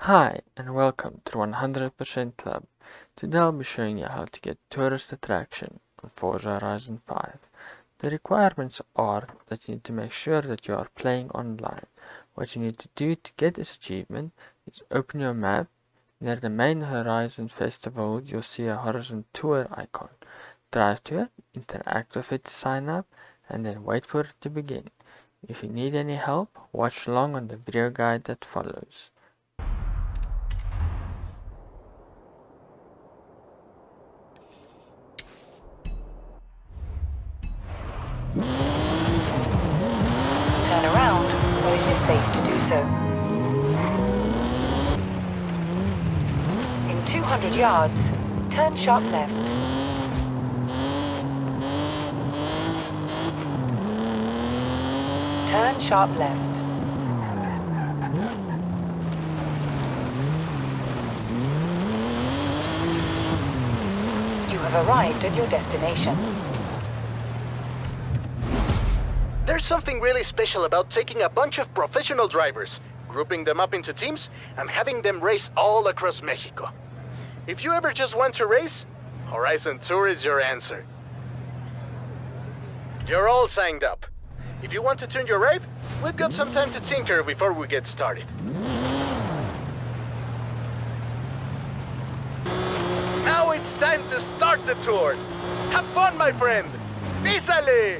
Hi and welcome to 100% Club. Today I'll be showing you how to get tourist attraction on Forza Horizon 5. The requirements are that you need to make sure that you are playing online. What you need to do to get this achievement is open your map. Near the main Horizon Festival you'll see a Horizon Tour icon. Drive to it, interact with it to sign up, and then wait for it to begin. If you need any help, watch along on the video guide that follows. Turn around when it is safe to do so. In 200 yards, turn sharp left. Turn sharp left. You have arrived at your destination. There's something really special about taking a bunch of professional drivers, grouping them up into teams, and having them race all across Mexico. If you ever just want to race, Horizon Tour is your answer. You're all signed up. If you want to tune your ride, we've got some time to tinker before we get started. Now it's time to start the tour. Have fun, my friend. Písale!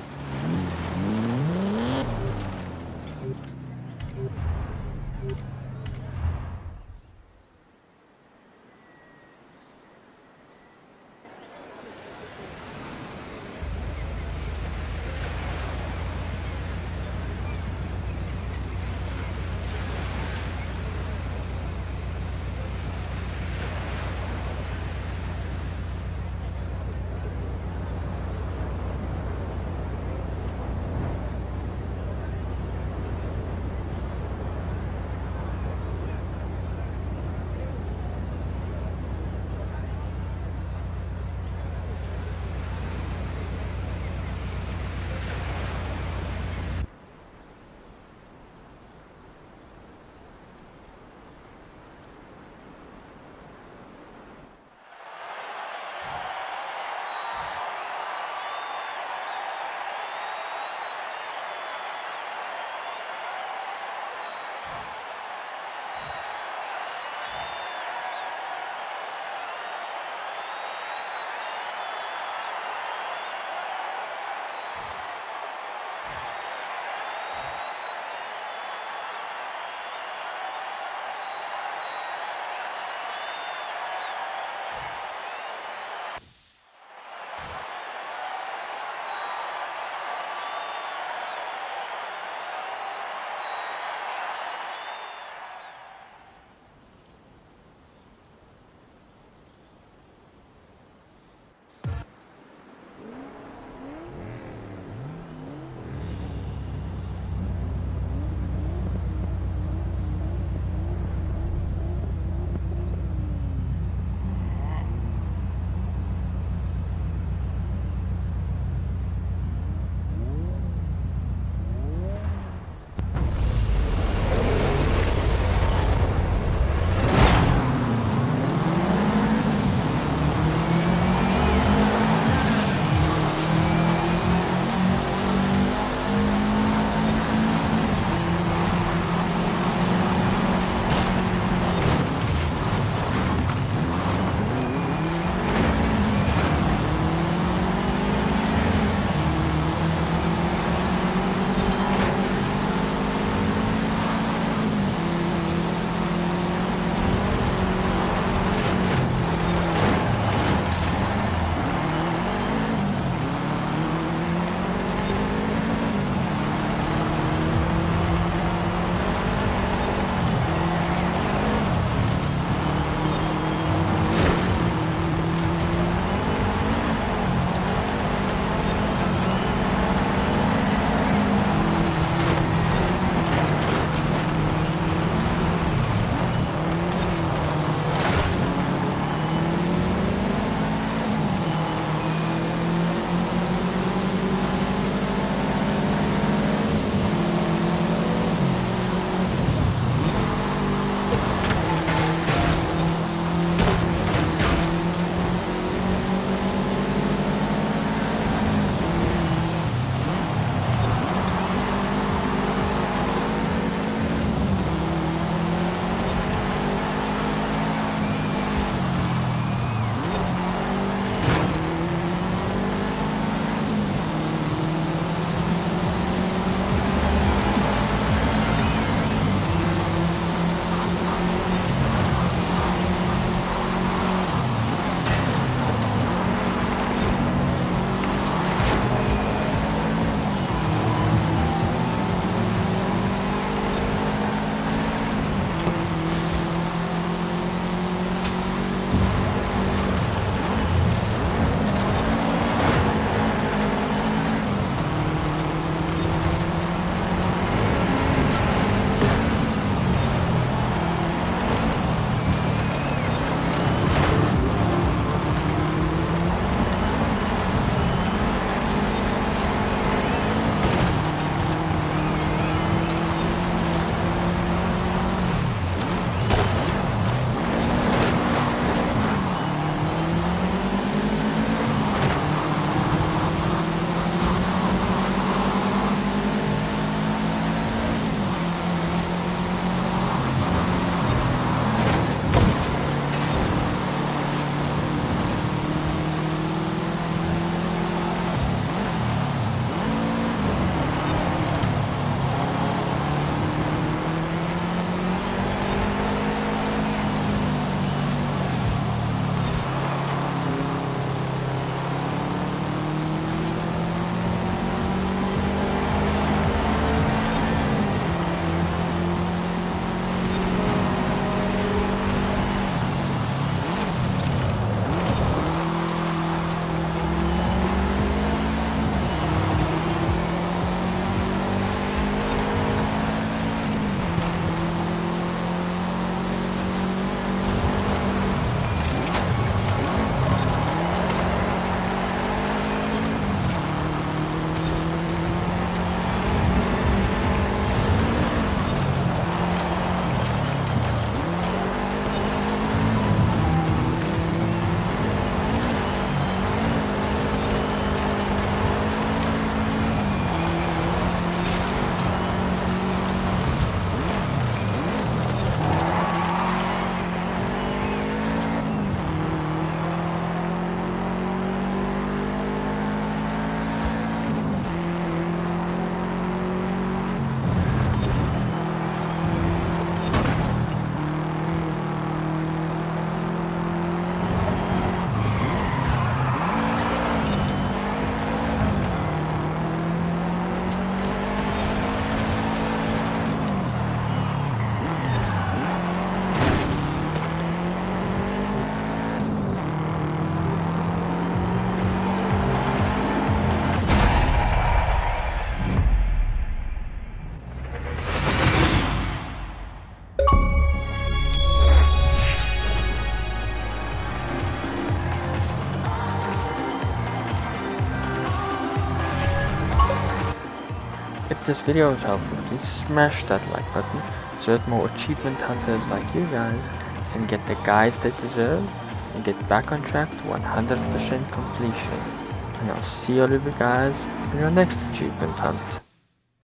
If this video was helpful, please smash that like button so that more achievement hunters like you guys can get the guides they deserve and get back on track to 100% completion. And I'll see all of you guys in your next achievement hunt.